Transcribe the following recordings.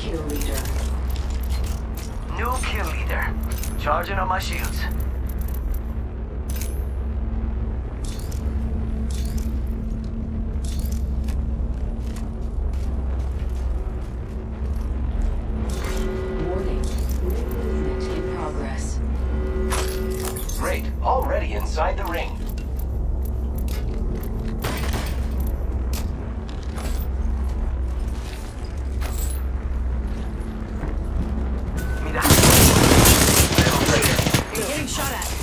kill leader. New kill leader. Charging on my shields. Warning. Movement in progress. Great. Already inside the ring. Mira. You're getting shot at.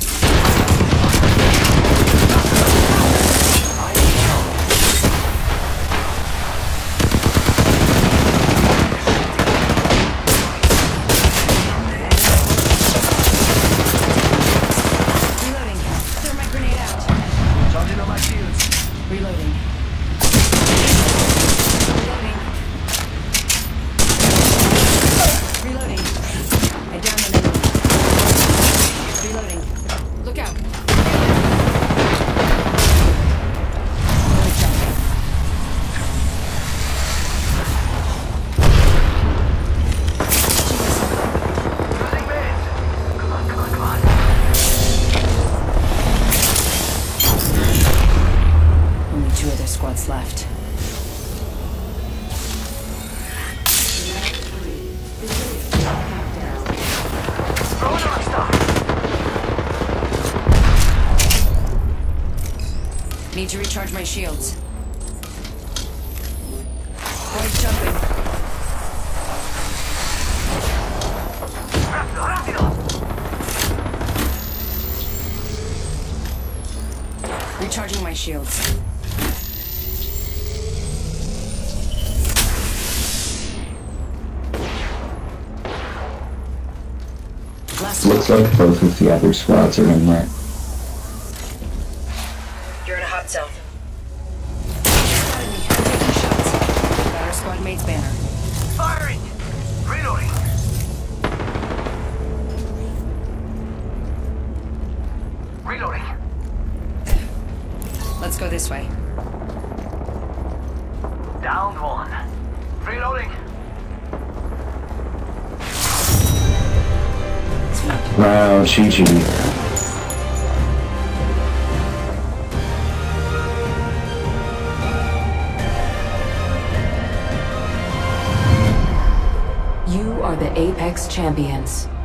Reloading. Throw my grenade out. Charging on my shields. Reloading. Reloading. Reloading. I downed an enemy. Reloading. Look out. Using meds. Come on, come on, come on. Only 2 other squads left. Throw an arc star. Need to recharge my shields. Boys jumping. Rápido, rápido. Recharging my shields. Last Looks like both of the other squads are in there. You're in a hot zone. Spotted me. I'm taking shots. Got our squad mate's banner. Firing. Reloading. Reloading. Let's go this way. Down one. Reloading. Wow, GG. You are the Apex Champions.